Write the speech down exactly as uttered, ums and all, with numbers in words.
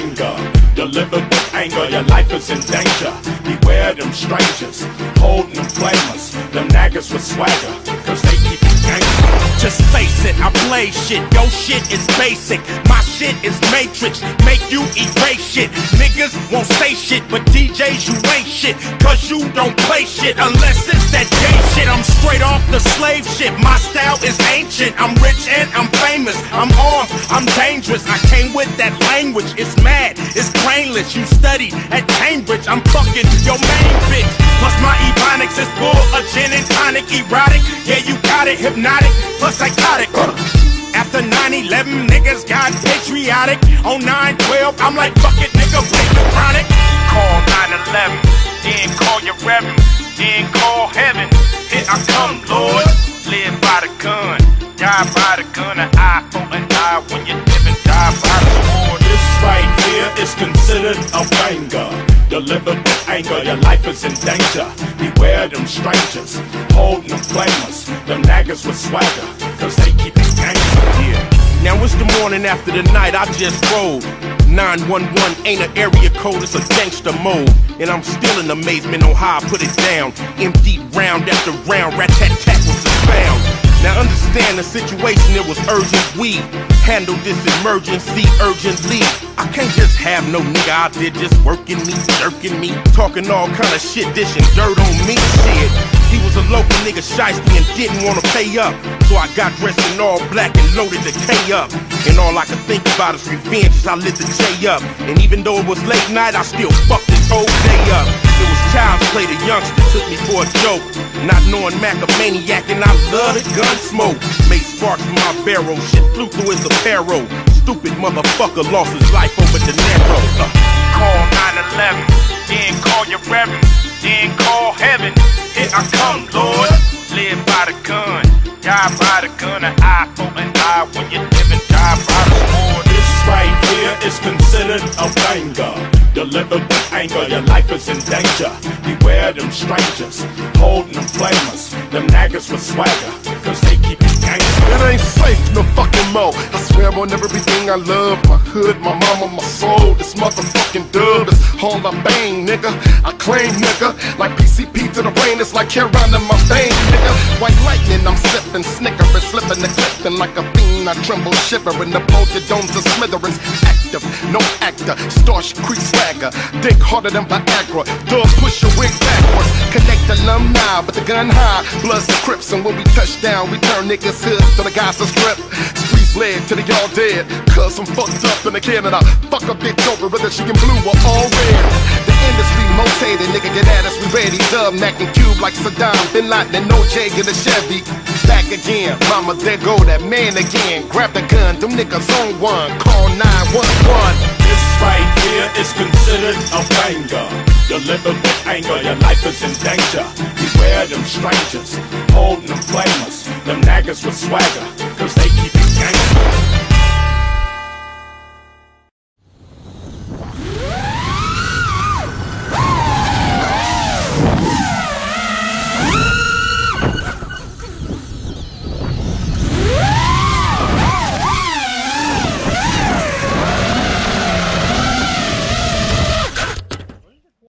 banger, delivered with anger. Your life is in danger. Beware them strangers, holding them flamers, them naggers with swagger, cause they keep it gangster. Just face it, I play shit, your shit is basic. My shit is matrix, make you erase shit. Niggas won't say shit, but D Js you ain't shit, cause you don't play shit unless it's that gay shit. I'm straight off the slave shit, my style is ancient. I'm rich and I'm famous, I'm armed, I'm dangerous. I came with that language, it's mad, it's brainless. You studied at Cambridge, I'm fucking your main bitch. Plus my ebonics is full of gin and tonic, erotic. Yeah, you got it, hypnotic, plus psychotic. After nine eleven, niggas got patriotic. On nine twelve, I'm like, fuck it, nigga, play the chronic. Call nine eleven, then call your reverend, then call heaven. Here I come, Lord. Live by the gun, die by the gun. An eye for an eye when you live and die by the sword. This right here is considered a banger, delivered with anger. Your life is in danger. Beware them strangers, holding them flamers, them naggers with swagger, cause they keep it gangster. Yeah. Now it's the morning after the night I just rolled. nine one one ain't an area code, it's a gangster mode. And I'm still in amazement on how I put it down. Emptied round after round, rat-tat-tat was the sound. Now understand the situation, it was urgent. We handle this emergency urgently. I can't just have no nigga out there just working me, jerking me, talking all kind of shit, dishing dirt on me. Shit, he was a local nigga shiesty and didn't want to pay up. So I got dressed in all black and loaded the K up. And all I could think about is revenge as I lit the J up. And even though it was late night, I still fucked this whole day up. It was child's play, the youngster took me for a joke. Not knowing Mac a maniac and I love the gun smoke. Made sparks from my barrel, shit flew through his apparel. Stupid motherfucker lost his life over De Niro. Uh. Call nine eleven, then call your reverend, then call heaven. Here I come, Lord. Live by the gun, die by the gun. An eye for an eye when you live and die by the sword. This right here is considered a banger, delivered with anger. Your life is in danger. Beware them strangers, holding them flamers, them naggers with swagger, cause they keep it gangster. It ain't safe no fucking more. I swear on everything I love, my hood, my mama, my soul. This motherfucking dub is all I bang, nigga. I claim, nigga, like P C P to the brain. It's like hair around in my vein, nigga. White lightning, I'm sipping, snickering, slipping the clipping like a fiend. I tremble, shivering, the bolted domes of smithereens. Active, no actor, starch crease swagger, dick harder than Viagra. Dog push your wig backwards, connect alumni with the gun high. Bloods and Crips, and when we touch down, we turn niggas hoods to the guys that strip. Streets led to the y'all dead, cause I'm fucked up in the Canada. Fuck a bitch over whether she in blue or all red. The industry motivated, nigga get at us, we ready. Dub, Mac and Cube like Saddam, Bin Laden and O J in a Chevy. Back again, mama, there go that man again. Grab the gun, them niggas on one, call nine one one. This right here is considered a banger, delivered with anger. Your life is in danger. Beware them strangers, holding them flamers, them naggers with swagger, cause they keep it gangster.